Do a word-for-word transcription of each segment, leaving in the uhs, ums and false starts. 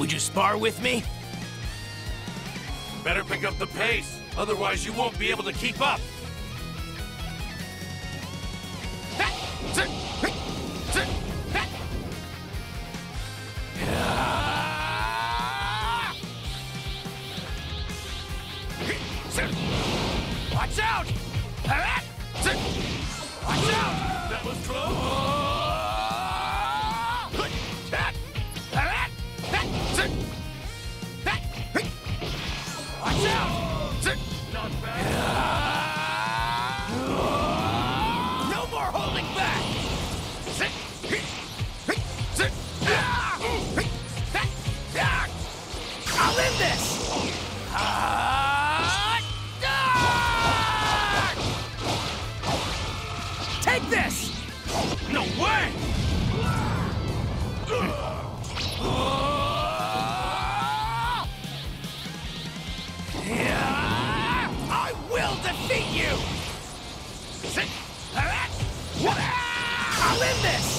Would you spar with me? Better pick up the pace, otherwise you won't be able to keep up. Watch out! Watch out! That was close. Watch out! Not bad. No more holding back! I'll end this! Take this! No way! I will defeat you! I'll end this!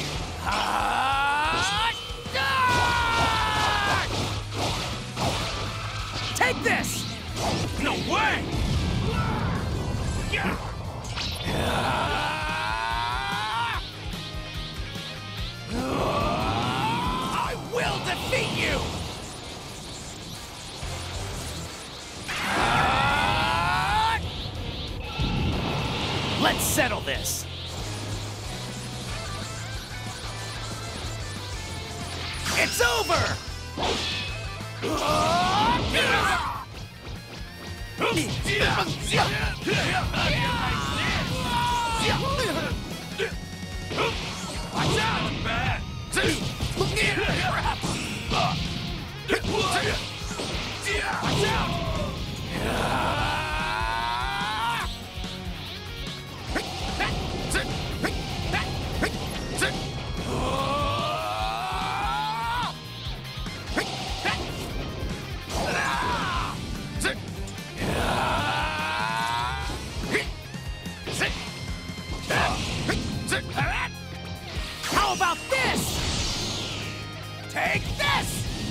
Take this! No way! I will defeat you! Let's settle this. It's over! Watch out! Bad. Watch out! How about this? Take this!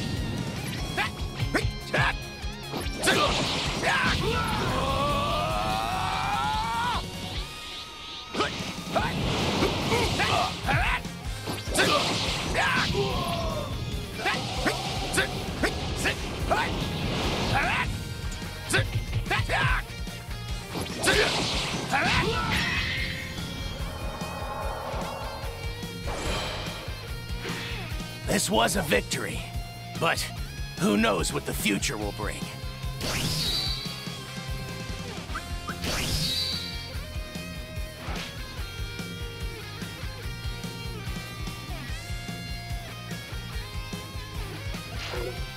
This was a victory, but who knows what the future will bring. You